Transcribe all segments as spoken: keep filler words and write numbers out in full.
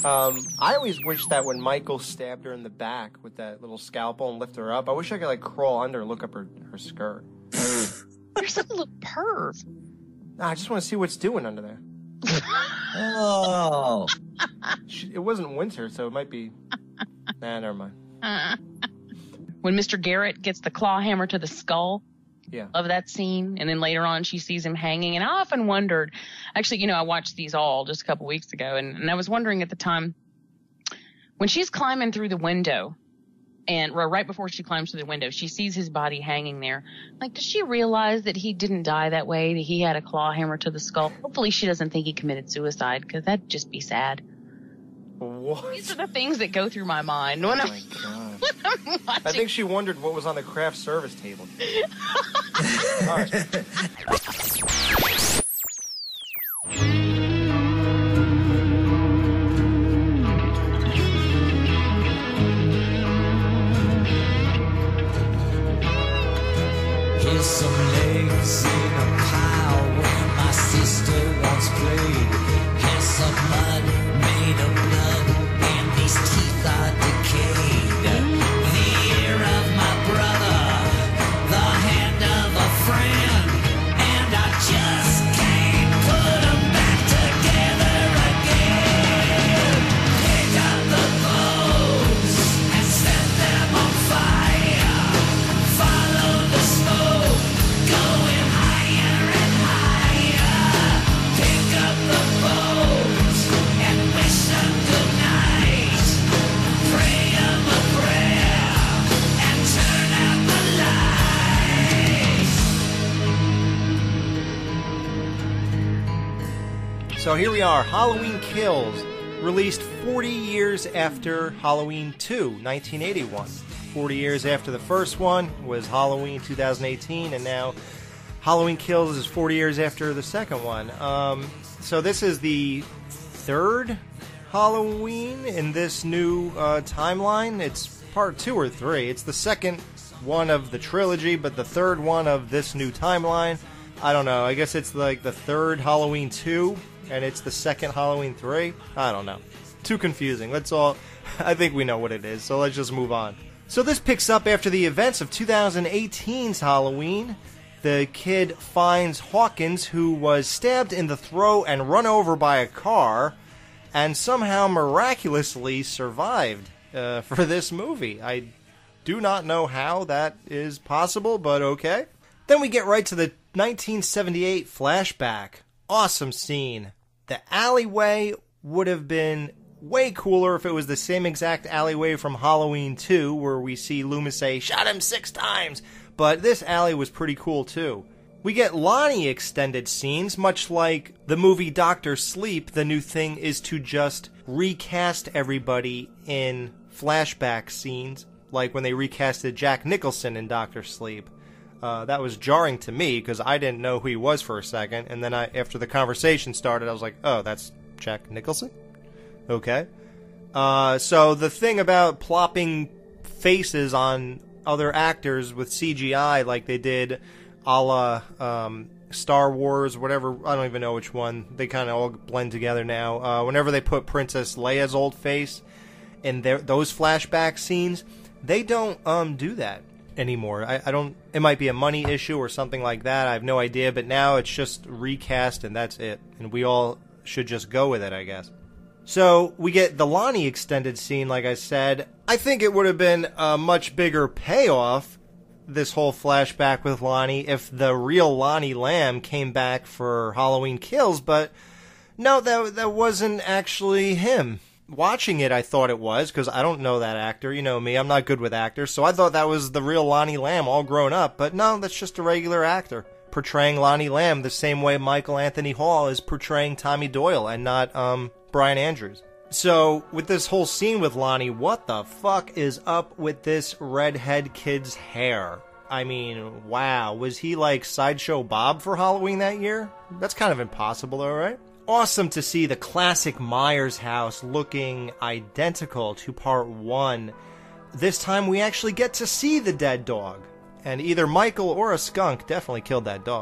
Um, I always wish that when Michael stabbed her in the back with that little scalpel and lift her up, I wish I could, like, crawl under and look up her, her skirt. You're such a little perv. Nah, I just want to see what's doing under there. Oh. It wasn't winter, so it might be... Nah, never mind. When Mister Garrett gets the claw hammer to the skull. Yeah. Love that scene. And then later on, she sees him hanging. And I often wondered, actually, you know, I watched these all just a couple weeks ago. And, and I was wondering at the time, when she's climbing through the window, and right before she climbs through the window, she sees his body hanging there. Like, does she realize that he didn't die that way, that he had a claw hammer to the skull? Hopefully she doesn't think he committed suicide, because that'd just be sad. What? These are the things that go through my mind when oh I'm, my God. when I'm watching. I think she wondered what was on the craft service table. All right. Here's some legs in a pile where my sister once played. Here's some mud made of blood, and these teeth are decayed. The ear of my brother, the hand of a friend, and I just can't put them back together again. Pick up the bones and set them on fire. Follow the smoke, going higher and higher. Pick up the bones and wish them good night. Pray them a prayer and turn out the lights. So here we are, Halloween Kills, released forty years after Halloween two, nineteen eighty-one. forty years after the first one was Halloween two thousand eighteen, and now Halloween Kills is forty years after the second one. Um, so this is the third Halloween in this new uh, timeline. It's part two or three. It's the second one of the trilogy, but the third one of this new timeline. I don't know. I guess it's like the third Halloween two, and it's the second Halloween three. I don't know. Too confusing. Let's all... I think we know what it is, so let's just move on. So this picks up after the events of two thousand eighteen's Halloween. The kid finds Hawkins, who was stabbed in the throat and run over by a car, and somehow miraculously survived uh, for this movie. I do not know how that is possible, but okay. Then we get right to the nineteen seventy-eight flashback. Awesome scene. The alleyway would have been way cooler if it was the same exact alleyway from Halloween two, where we see Loomis say, "Shot him six times!" But this alley was pretty cool, too. We get Lonnie extended scenes, much like the movie Doctor Sleep. The new thing is to just recast everybody in flashback scenes, like when they recasted Jack Nicholson in Doctor Sleep. Uh, that was jarring to me, because I didn't know who he was for a second, and then I, after the conversation started, I was like, oh, that's Jack Nicholson? Okay. Uh, so the thing about plopping faces on other actors with C G I, like they did a la um, Star Wars, whatever, I don't even know which one, they kind of all blend together now. Uh, whenever they put Princess Leia's old face in their, those flashback scenes, they don't um, do that anymore. I, I don't, it might be a money issue or something like that, I have no idea, but now it's just recast and that's it. And we all should just go with it, I guess. So, we get the Lonnie extended scene, like I said. I think it would have been a much bigger payoff, this whole flashback with Lonnie, if the real Lonnie Lamb came back for Halloween Kills, but no, that, that wasn't actually him. Watching it, I thought it was, because I don't know that actor. You know me, I'm not good with actors, so I thought that was the real Lonnie Lamb all grown up, but no, that's just a regular actor portraying Lonnie Lamb the same way Michael Anthony Hall is portraying Tommy Doyle and not, um... Brian Andrews. So, with this whole scene with Lonnie, what the fuck is up with this redhead kid's hair? I mean, wow, was he like Sideshow Bob for Halloween that year? That's kind of impossible, though, right? Awesome to see the classic Myers house looking identical to part one. This time we actually get to see the dead dog. And either Michael or a skunk definitely killed that dog.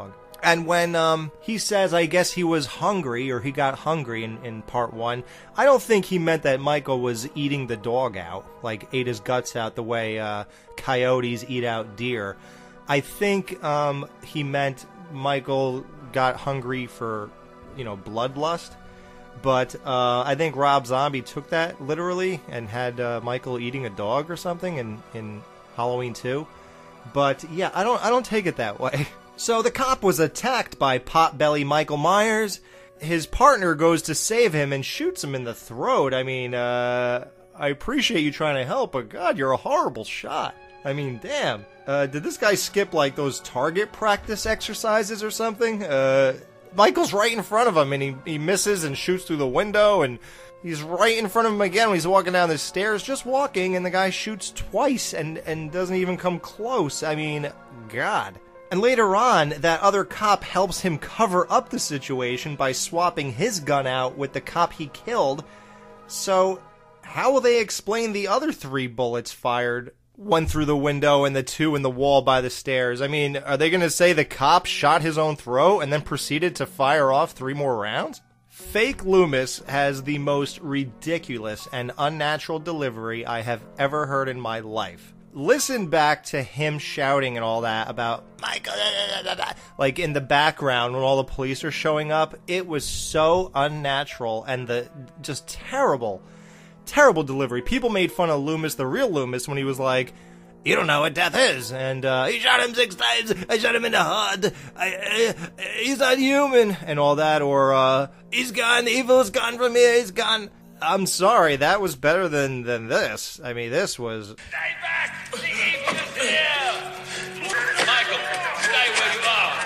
And when um, he says, I guess he was hungry, or he got hungry in, in part one, I don't think he meant that Michael was eating the dog out, like ate his guts out the way uh, coyotes eat out deer. I think um, he meant Michael got hungry for, you know, bloodlust. But uh, I think Rob Zombie took that literally and had uh, Michael eating a dog or something in, in Halloween two. But yeah, I don't I don't take it that way. So the cop was attacked by Potbelly Michael Myers. His partner goes to save him and shoots him in the throat. I mean, uh, I appreciate you trying to help, but God, you're a horrible shot. I mean, damn. Uh, did this guy skip, like, those target practice exercises or something? Uh, Michael's right in front of him, and he, he misses and shoots through the window, and he's right in front of him again when he's walking down the stairs, just walking, and the guy shoots twice and, and doesn't even come close. I mean, God. And later on, that other cop helps him cover up the situation by swapping his gun out with the cop he killed. So, how will they explain the other three bullets fired? One through the window and the two in the wall by the stairs. I mean, are they going to say the cop shot his own throat and then proceeded to fire off three more rounds? Fake Loomis has the most ridiculous and unnatural delivery I have ever heard in my life. Listen back to him shouting and all that about Michael, like in the background when all the police are showing up. It was so unnatural and the just terrible, terrible delivery. People made fun of Loomis, the real Loomis, when he was like, you don't know what death is, and uh, he shot him six times, I shot him in the heart, I, I, he's not human, and all that, or uh, he's gone, the evil is gone from here, he's gone. I'm sorry, that was better than, than this. I mean, this was... Stay back! The evil is here! Michael, stay where you are!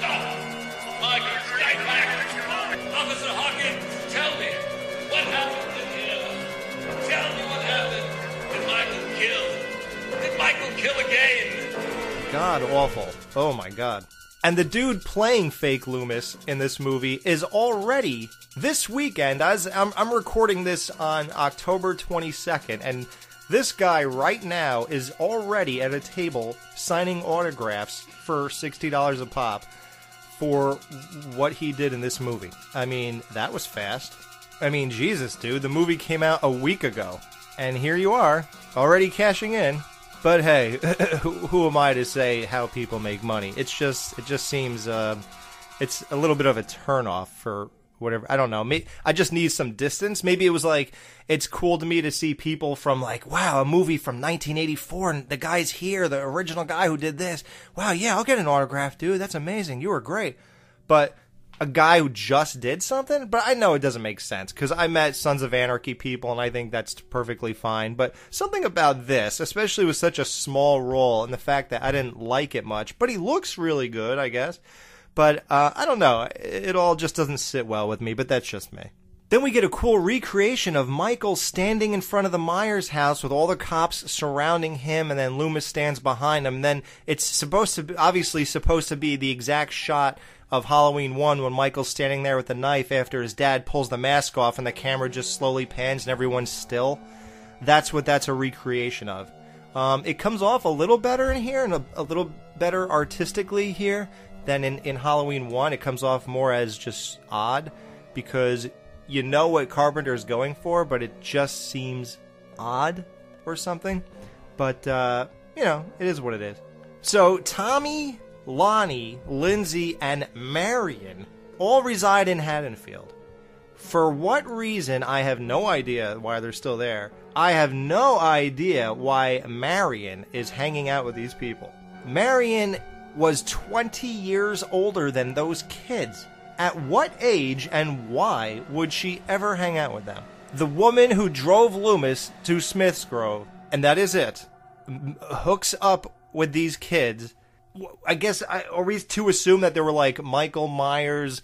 Stop! Michael, stay back! Officer Hawkins, tell me, what happened in here? Tell me what happened. Did Michael kill? Did Michael kill again? God awful. Oh my God. And the dude playing fake Loomis in this movie is already, this weekend, as I'm, I'm recording this on October twenty-second, and this guy right now is already at a table signing autographs for sixty dollars a pop for what he did in this movie. I mean, that was fast. I mean, Jesus, dude, the movie came out a week ago, and here you are, already cashing in. But hey, who, who am I to say how people make money? It's just, it just seems, uh, it's a little bit of a turnoff for whatever. I don't know. Maybe, I just need some distance. Maybe it was like, it's cool to me to see people from like, wow, a movie from nineteen eighty-four, and the guy's here, the original guy who did this. Wow, yeah, I'll get an autograph, dude. That's amazing. You were great. But a guy who just did something, but I know it doesn't make sense because I met Sons of Anarchy people and I think that's perfectly fine. But something about this, especially with such a small role and the fact that I didn't like it much, but he looks really good, I guess. But uh, I don't know, it all just doesn't sit well with me, but that's just me. Then we get a cool recreation of Michael standing in front of the Myers house with all the cops surrounding him, and then Loomis stands behind him. And then it's supposed to be, obviously supposed to be the exact shot of Halloween one when Michael's standing there with the knife after his dad pulls the mask off and the camera just slowly pans and everyone's still. That's what that's a recreation of. Um, it comes off a little better in here and a, a little better artistically here than in, in Halloween one. It comes off more as just odd because you know what Carpenter's going for, but it just seems odd or something. But, uh, you know, it is what it is. So, Tommy, Lonnie, Lindsay, and Marion all reside in Haddonfield. For what reason, I have no idea why they're still there. I have no idea why Marion is hanging out with these people. Marion was twenty years older than those kids. At what age and why would she ever hang out with them? The woman who drove Loomis to Smith's Grove, and that is it, hooks up with these kids. I guess, I, are we to assume that there were like Michael Myers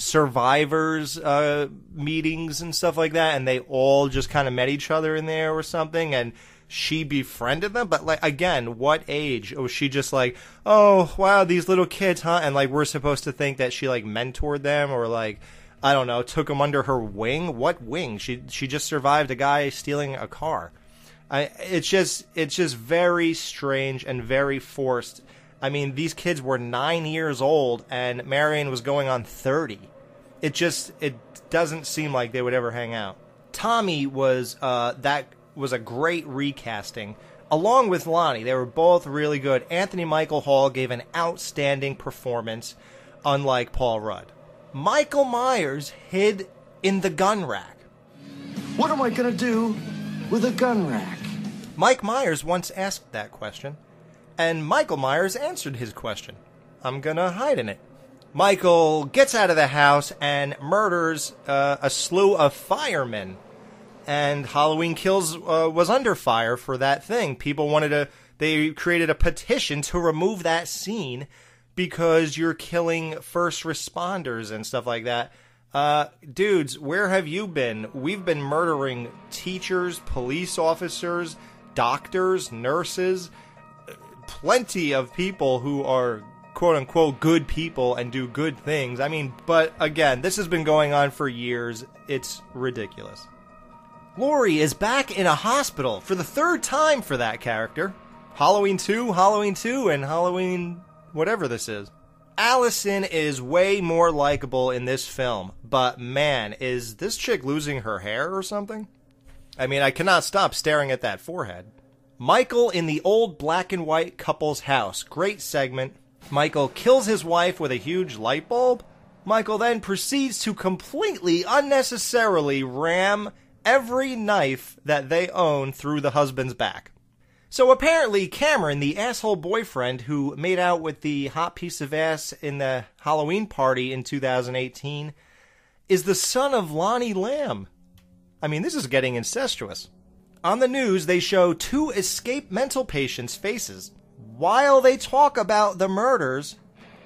survivors uh, meetings and stuff like that, and they all just kind of met each other in there or something, and she befriended them? But like, again, what age? Was she just like, oh, wow, these little kids, huh? And like, we're supposed to think that she like mentored them or like, I don't know, took them under her wing? What wing? She she just survived a guy stealing a car. I, it's just it's just very strange and very forced. I mean, these kids were nine years old, and Marion was going on thirty. It just, it doesn't seem like they would ever hang out. Tommy was, uh, that was a great recasting. Along with Lonnie, they were both really good. Anthony Michael Hall gave an outstanding performance, unlike Paul Rudd. Michael Myers hid in the gun rack. What am I gonna do with a gun rack? Mike Myers once asked that question, and Michael Myers answered his question. I'm gonna hide in it. Michael gets out of the house and murders uh, a slew of firemen. And Halloween Kills uh, was under fire for that thing. People wanted to, they created a petition to remove that scene because you're killing first responders and stuff like that. Uh, dudes, where have you been? We've been murdering teachers, police officers, doctors, nurses, plenty of people who are quote-unquote good people and do good things. I mean, but again, this has been going on for years. It's ridiculous. Laurie is back in a hospital for the third time for that character. Halloween two, Halloween two, and Halloween whatever this is. Allison is way more likable in this film, but man, is this chick losing her hair or something? I mean, I cannot stop staring at that forehead. Michael in the old black and white couple's house. Great segment. Michael kills his wife with a huge light bulb. Michael then proceeds to completely unnecessarily ram every knife that they own through the husband's back. So apparently Cameron, the asshole boyfriend who made out with the hot piece of ass in the Halloween party in two thousand eighteen, is the son of Lonnie Lamb. I mean, this is getting incestuous. On the news, they show two escaped mental patients' faces while they talk about the murders,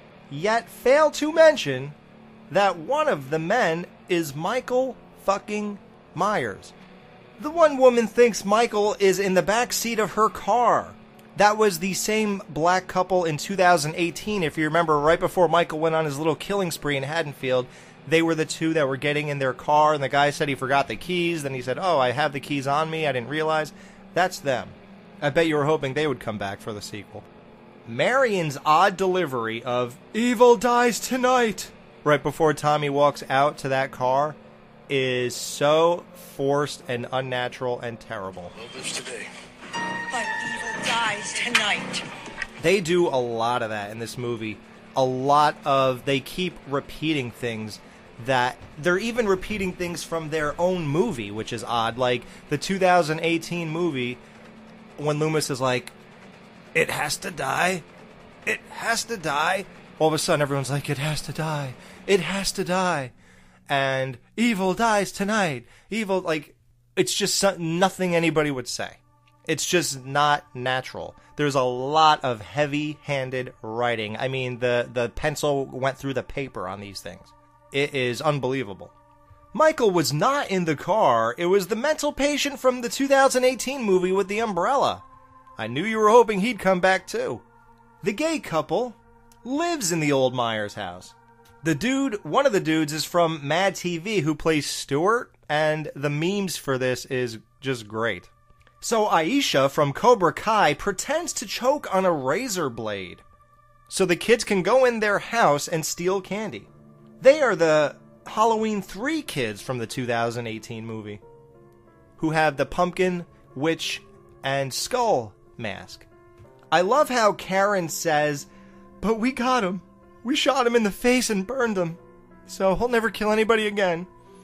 yet fail to mention that one of the men is Michael fucking Myers. The one woman thinks Michael is in the back seat of her car. That was the same black couple in two thousand eighteen, if you remember, right before Michael went on his little killing spree in Haddonfield. They were the two that were getting in their car, and the guy said he forgot the keys. Then he said, oh, I have the keys on me, I didn't realize. That's them. I bet you were hoping they would come back for the sequel. Marion's odd delivery of "Evil dies tonight" right before Tommy walks out to that car is so forced and unnatural and terrible. Love this today. But evil dies tonight. They do a lot of that in this movie. A lot of, they keep repeating things that, they're even repeating things from their own movie, which is odd. Like the two thousand eighteen movie, when Loomis is like, it has to die, it has to die. All of a sudden everyone's like, it has to die, it has to die. And evil dies tonight. Evil, like, it's just so, nothing anybody would say. It's just not natural. There's a lot of heavy-handed writing. I mean, the, the pencil went through the paper on these things. It is unbelievable. Michael was not in the car. It was the mental patient from the two thousand eighteen movie with the umbrella. I knew you were hoping he'd come back too. The gay couple lives in the old Myers house. The dude, one of the dudes is from Mad T V who plays Stuart, and the memes for this is just great. So Aisha from Cobra Kai pretends to choke on a razor blade so the kids can go in their house and steal candy. They are the Halloween three kids from the two thousand eighteen movie who have the pumpkin, witch, and skull mask. I love how Karen says, but we got him. We shot him in the face and burned him, so he'll never kill anybody again.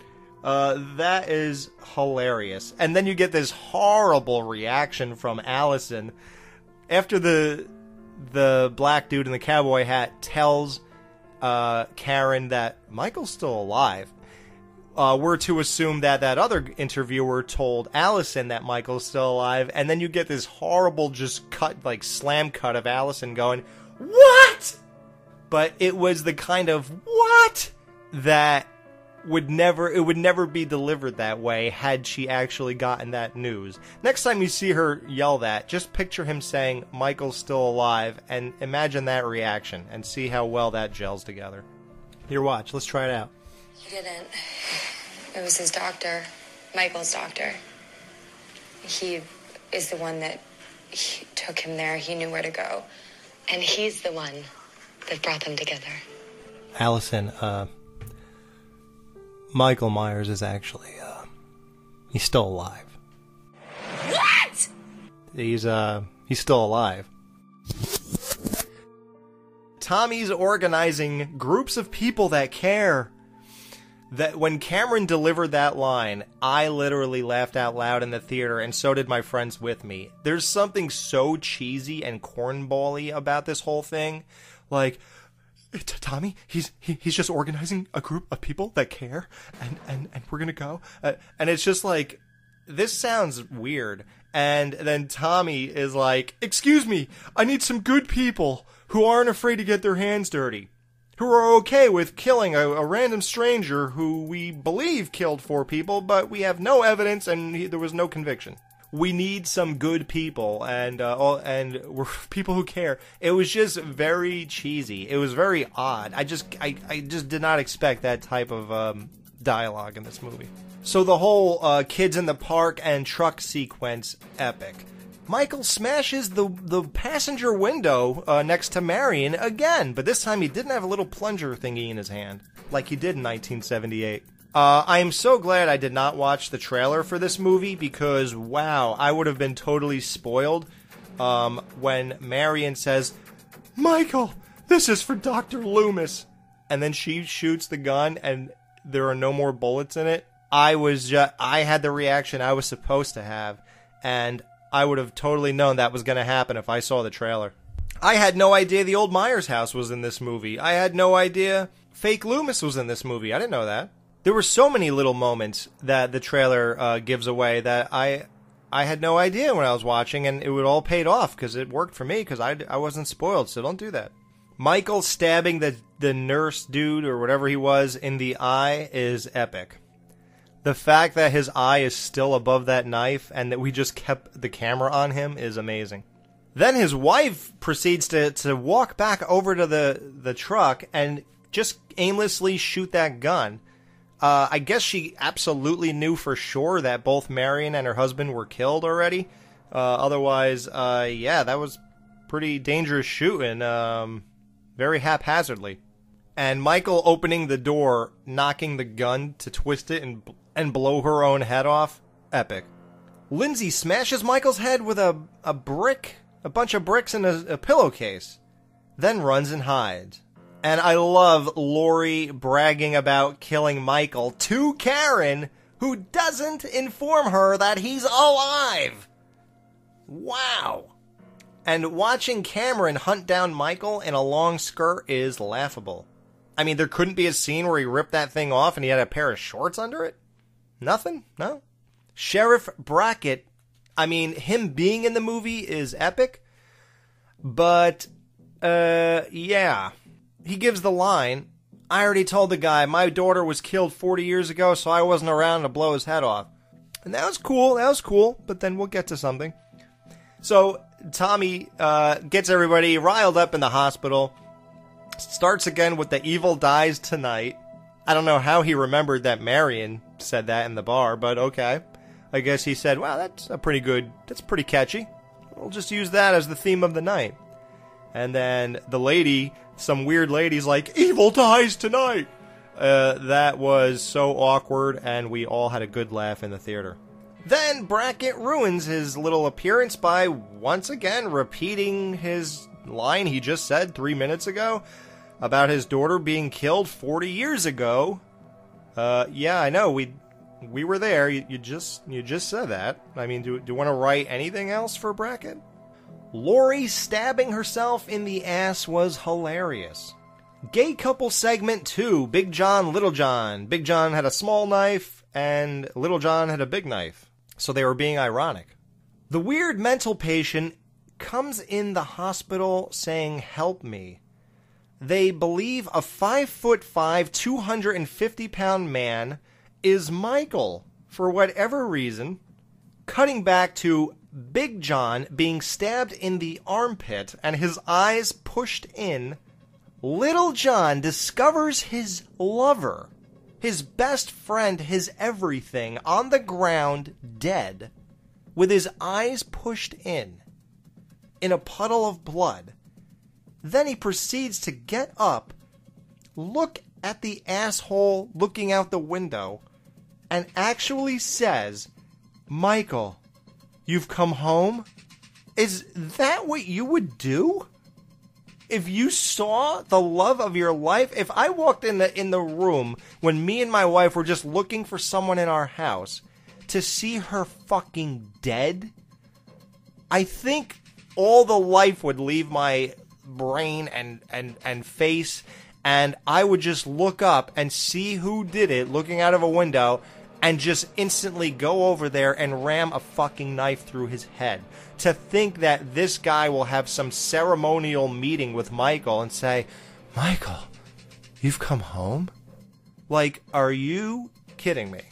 Uh, that is hilarious. And then you get this horrible reaction from Allison after the the black dude in the cowboy hat tells uh, Karen that Michael's still alive. Uh, we're to assume that that other interviewer told Allison that Michael's still alive, and then you get this horrible just cut, like slam cut of Allison going, "What?" But it was the kind of what that would never, it would never be delivered that way had she actually gotten that news. Next time you see her yell that, just picture him saying, Michael's still alive, and imagine that reaction, and see how well that gels together. Here, watch. Let's try it out. He didn't. It was his doctor, Michael's doctor. He is the one that he took him there. He knew where to go. And he's the one that brought them together. Allison, uh, Michael Myers is actually, uh, he's still alive. What? He's, uh, he's still alive. Tommy's organizing groups of people that care. That when Cameron delivered that line, I literally laughed out loud in the theater, and so did my friends with me. There's something so cheesy and cornbally about this whole thing. Like, Tommy, he's he, he's just organizing a group of people that care, and, and, and we're gonna go. Uh, and it's just like, this sounds weird. And then Tommy is like, excuse me, I need some good people who aren't afraid to get their hands dirty, who are okay with killing a, a random stranger who we believe killed four people, but we have no evidence and he, there was no conviction. We need some good people, and uh, all, and we're people who care. It was just very cheesy. It was very odd. I just I, I just did not expect that type of um, dialogue in this movie. So the whole uh, kids in the park and truck sequence, epic. Michael smashes the the passenger window uh, next to Marion again, but this time he didn't have a little plunger thingy in his hand, like he did in nineteen seventy-eight. Uh, I am so glad I did not watch the trailer for this movie, because, wow, I would have been totally spoiled um, when Marion says, Michael, this is for Doctor Loomis. And then she shoots the gun and there are no more bullets in it. I was just, I had the reaction I was supposed to have, and I would have totally known that was going to happen if I saw the trailer. I had no idea the old Myers house was in this movie. I had no idea fake Loomis was in this movie. I didn't know that. There were so many little moments that the trailer uh, gives away that I I had no idea when I was watching, and it would all paid off because it worked for me because I, I wasn't spoiled, so don't do that. Michael stabbing the, the nurse dude or whatever he was in the eye is epic. The fact that his eye is still above that knife and that we just kept the camera on him is amazing. Then his wife proceeds to, to walk back over to the, the truck and just aimlessly shoot that gun. Uh, I guess she absolutely knew for sure that both Marion and her husband were killed already. Uh, otherwise, uh, yeah, that was pretty dangerous shooting, um, very haphazardly. And Michael opening the door, knocking the gun to twist it and and blow her own head off, epic. Lindsay smashes Michael's head with a, a brick, a bunch of bricks in a, a pillowcase, then runs and hides. And I love Laurie bragging about killing Michael to Karen, who doesn't inform her that he's alive. Wow. And watching Cameron hunt down Michael in a long skirt is laughable. I mean, there couldn't be a scene where he ripped that thing off and he had a pair of shorts under it? Nothing? No? Sheriff Brackett, I mean, him being in the movie is epic, but, uh, yeah. He gives the line, I already told the guy my daughter was killed forty years ago, so I wasn't around to blow his head off. And that was cool, that was cool, but then we'll get to something. So, Tommy uh, gets everybody riled up in the hospital, starts again with the evil dies tonight. I don't know how he remembered that Marion said that in the bar, but okay. I guess he said, wow, that's a pretty good, that's pretty catchy. We'll just use that as the theme of the night. And then the lady, some weird lady's like, evil dies tonight. Uh, that was so awkward, and we all had a good laugh in the theater. Then Brackett ruins his little appearance by once again repeating his line he just said three minutes ago about his daughter being killed forty years ago. Uh, yeah, I know, we we were there. You, you just you just said that. I mean, do, do you want to write anything else for Brackett? Laurie stabbing herself in the ass was hilarious. Gay couple segment two, Big John, Little John. Big John had a small knife, and Little John had a big knife. So they were being ironic. The weird mental patient comes in the hospital saying, help me. They believe a five foot five, two hundred fifty pound man is Michael, for whatever reason. Cutting back to Big John being stabbed in the armpit and his eyes pushed in, Little John discovers his lover, his best friend, his everything, on the ground, dead, with his eyes pushed in, in a puddle of blood. Then he proceeds to get up, look at the asshole looking out the window, and actually says, "Michael, you've come home?" Is that what you would do? If you saw the love of your life, if I walked in the in the room when me and my wife were just looking for someone in our house to see her fucking dead, I think all the life would leave my brain and, and, and face, and I would just look up and see who did it looking out of a window and just instantly go over there and ram a fucking knife through his head. To think that this guy will have some ceremonial meeting with Michael and say, "Michael, you've come home?" Like, are you kidding me?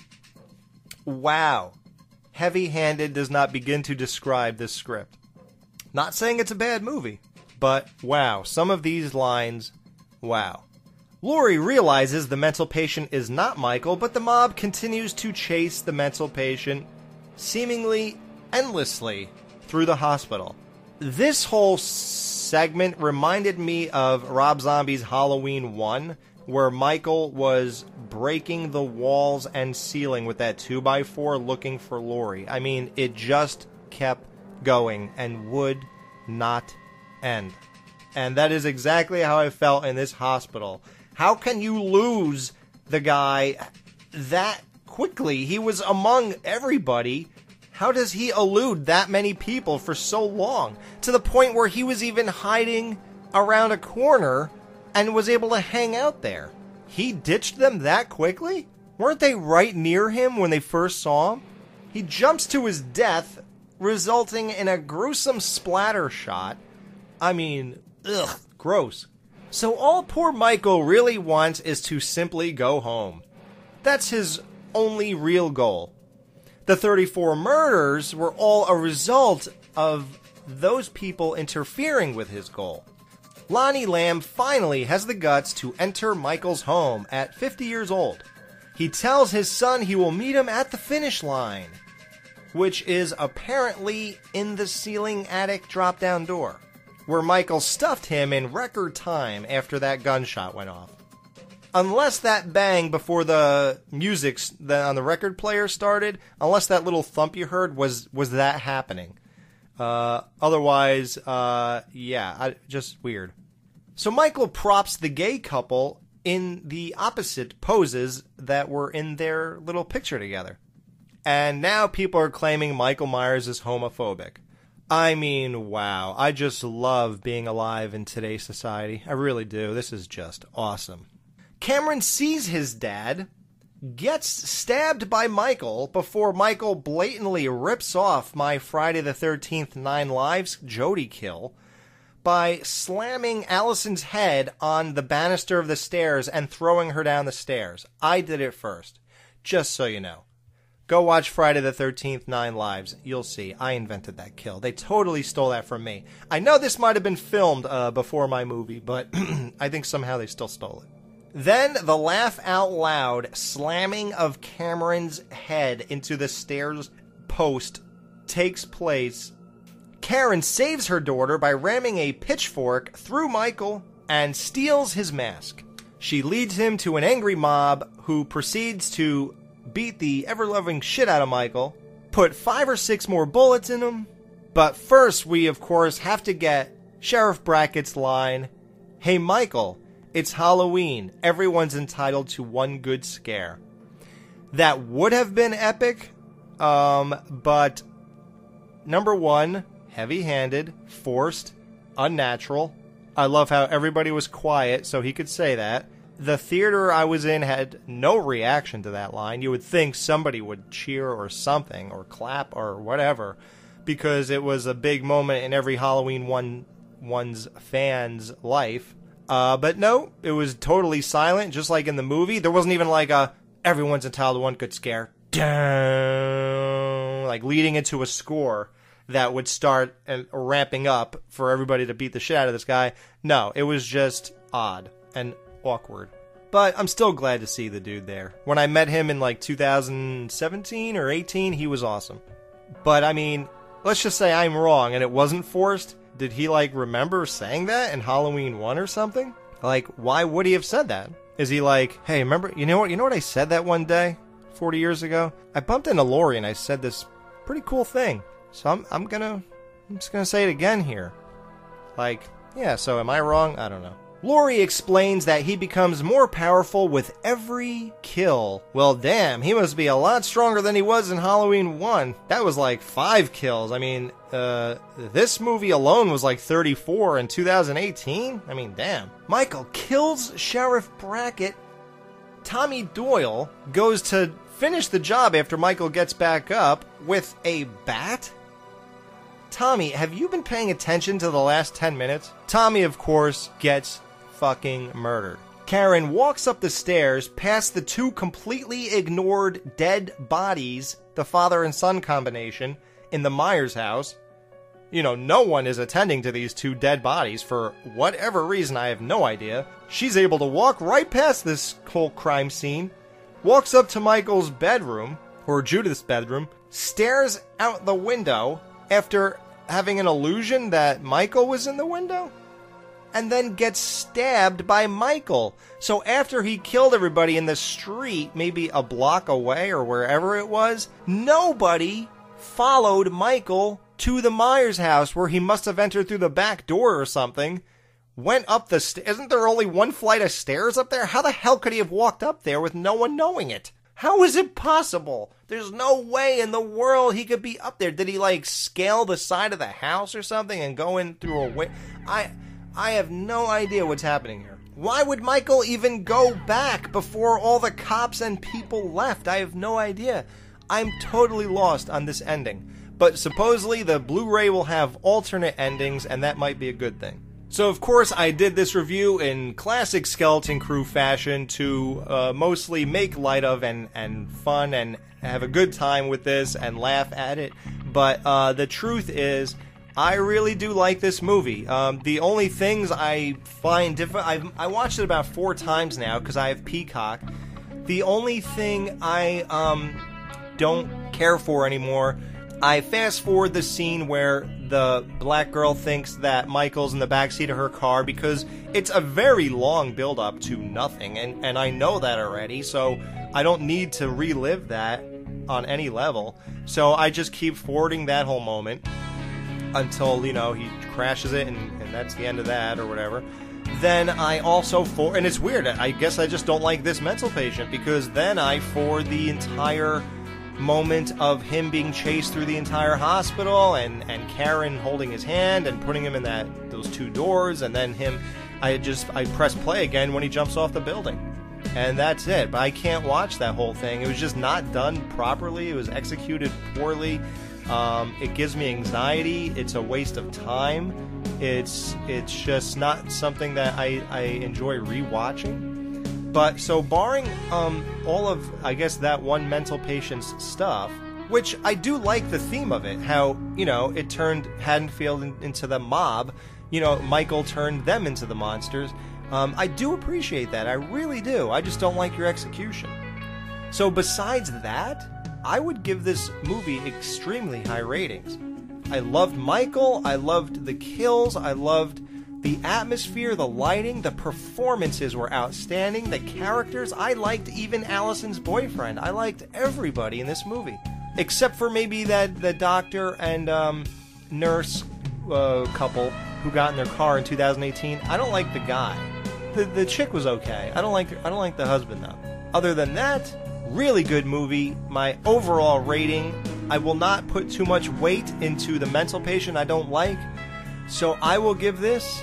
Wow. Heavy-handed does not begin to describe this script. Not saying it's a bad movie, but wow, some of these lines, wow. Laurie realizes the mental patient is not Michael, but the mob continues to chase the mental patient seemingly endlessly through the hospital. This whole segment reminded me of Rob Zombie's Halloween one, where Michael was breaking the walls and ceiling with that two by four looking for Laurie. I mean, it just kept going and would not end. And that is exactly how I felt in this hospital. How can you lose the guy that quickly? He was among everybody. How does he elude that many people for so long? To the point where he was even hiding around a corner and was able to hang out there. He ditched them that quickly? Weren't they right near him when they first saw him? He jumps to his death, resulting in a gruesome splatter shot. I mean, ugh, gross. So all poor Michael really wants is to simply go home. That's his only real goal. The thirty-four murders were all a result of those people interfering with his goal. Lonnie Lamb finally has the guts to enter Michael's home at fifty years old. He tells his son he will meet him at the finish line, which is apparently in the ceiling attic drop-down door, where Michael stuffed him in record time after that gunshot went off. Unless that bang before the music on the record player started, unless that little thump you heard was, was that happening. Uh, otherwise, uh, yeah, I, just weird. So Michael props the gay couple in the opposite poses that were in their little picture together. And now people are claiming Michael Myers is homophobic. I mean, wow, I just love being alive in today's society. I really do. This is just awesome. Cameron sees his dad, gets stabbed by Michael before Michael blatantly rips off my Friday the thirteenth Nine Lives Jody kill by slamming Allison's head on the banister of the stairs and throwing her down the stairs. I did it first, just so you know. Go watch Friday the thirteenth Nine Lives. You'll see. I invented that kill. They totally stole that from me. I know this might have been filmed uh, before my movie, but I think somehow they still stole it. Then the laugh out loud slamming of Cameron's head into the stairs post takes place. Karen saves her daughter by ramming a pitchfork through Michael and steals his mask. She leads him to an angry mob who proceeds to beat the ever-loving shit out of Michael, put five or six more bullets in him. But first we, of course, have to get Sheriff Brackett's line, "Hey Michael, it's Halloween. Everyone's entitled to one good scare." That would have been epic, um, but number one, heavy-handed, forced, unnatural. I love how everybody was quiet so he could say that. The theater I was in had no reaction to that line. You would think somebody would cheer or something, or clap or whatever, because it was a big moment in every Halloween one one's fan's life. Uh, but no, it was totally silent, just like in the movie. There wasn't even like a, everyone's entitled to one good scare, down, like leading into a score that would start and ramping up for everybody to beat the shit out of this guy. No, it was just odd and awkward. But I'm still glad to see the dude there. When I met him in like two thousand seventeen or eighteen, he was awesome. But I mean, let's just say I'm wrong and it wasn't forced. did he, like, remember saying that in Halloween one or something? Like, why would he have said that? Is he like, hey, remember, you know what, you know what I said that one day, forty years ago? I bumped into Laurie and I said this pretty cool thing. So I'm, I'm gonna, I'm just gonna say it again here. Like, yeah, so am I wrong? I don't know. Laurie explains that he becomes more powerful with every kill. Well, damn, he must be a lot stronger than he was in Halloween one. That was like five kills. I mean, uh, this movie alone was like thirty-four in two thousand eighteen? I mean, damn. Michael kills Sheriff Brackett. Tommy Doyle goes to finish the job after Michael gets back up with a bat? Tommy, have you been paying attention to the last ten minutes? Tommy, of course, gets fucking murdered. Karen walks up the stairs past the two completely ignored dead bodies, the father and son combination, in the Myers house. You know, no one is attending to these two dead bodies for whatever reason, I have no idea. She's able to walk right past this whole crime scene, walks up to Michael's bedroom, or Judith's bedroom, stares out the window after having an illusion that Michael was in the window, and then gets stabbed by Michael. So after he killed everybody in the street, maybe a block away or wherever it was, nobody followed Michael to the Myers house, where he must have entered through the back door or something, went up the stairs. Isn't there only one flight of stairs up there? How the hell could he have walked up there with no one knowing it? How is it possible? There's no way in the world he could be up there. Did he, like, scale the side of the house or something and go in through a way? I... I have no idea what's happening here. Why would Michael even go back before all the cops and people left? I have no idea. I'm totally lost on this ending. But supposedly the Blu-ray will have alternate endings, and that might be a good thing. So, of course, I did this review in classic Skeleton Crew fashion to uh, mostly make light of and, and fun and have a good time with this and laugh at it. But uh, the truth is, I really do like this movie. Um, the only things I find different... I've, I watched it about four times now because I have Peacock. The only thing I um, don't care for anymore... I fast forward the scene where the black girl thinks that Michael's in the backseat of her car, because it's a very long build-up to nothing, and, and I know that already, so I don't need to relive that on any level. So I just keep forwarding that whole moment until, you know, he crashes it, and, and that's the end of that, or whatever. Then I also for and it's weird, I guess I just don't like this mental patient, because then I forward the entire moment of him being chased through the entire hospital, and and Karen holding his hand and putting him in that those two doors, and then him I just I press play again when he jumps off the building, and that's it. But I can't watch that whole thing. It was just not done properly. It was executed poorly. Um, it gives me anxiety. It's a waste of time. It's it's just not something that I, I enjoy rewatching. But, so barring um, all of, I guess, that one mental patient's stuff, which I do like the theme of it, how, you know, it turned Haddonfield in, into the mob, you know, Michael turned them into the monsters. Um, I do appreciate that, I really do. I just don't like your execution. So besides that, I would give this movie extremely high ratings. I loved Michael, I loved the kills, I loved the atmosphere, the lighting, the performances were outstanding, the characters, I liked even Allison's boyfriend. I liked everybody in this movie. Except for maybe that the doctor and um, nurse uh, couple who got in their car in two thousand eighteen. I don't like the guy. The the chick was okay. I don't like I don't like the husband though. Other than that, really good movie. My overall rating, I will not put too much weight into the mental patient I don't like. So I will give this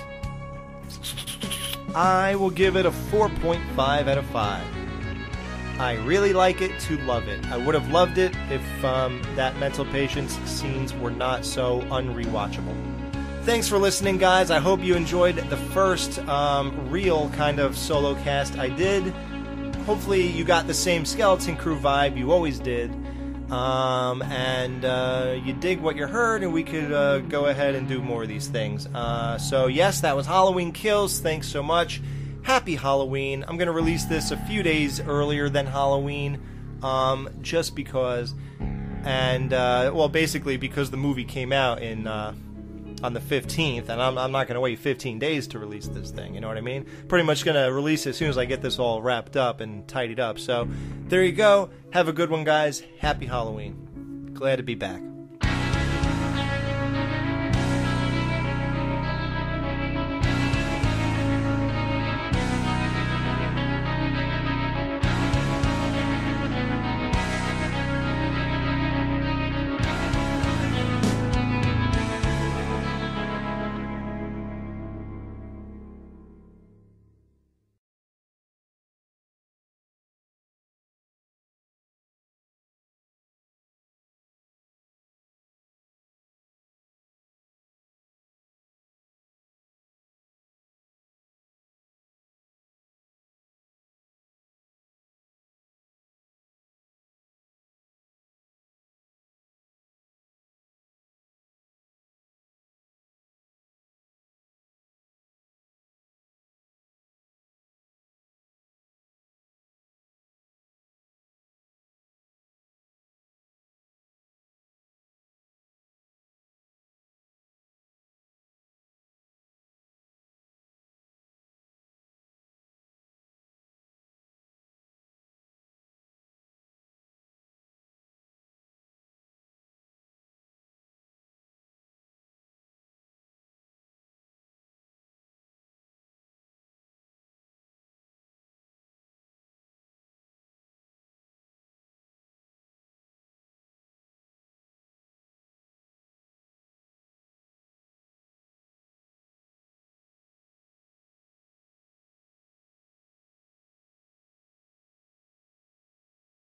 I will give it a four point five out of five. I really like it to love it. I would have loved it if um, that mental patient's scenes were not so unrewatchable. Thanks for listening, guys. I hope you enjoyed the first um, real kind of solo cast I did. Hopefully you got the same Skeleton Crew vibe you always did. Um, and uh, you dig what you heard, and we could uh, go ahead and do more of these things. Uh, so yes, that was Halloween Kills. Thanks so much. Happy Halloween. I'm going to release this a few days earlier than Halloween, um, just because, and, uh, well, basically because the movie came out in, uh, on the fifteenth, and I'm, I'm not going to wait fifteen days to release this thing, you know what I mean? Pretty much going to release it as soon as I get this all wrapped up and tidied up. So there you go. Have a good one, guys. Happy Halloween. Glad to be back.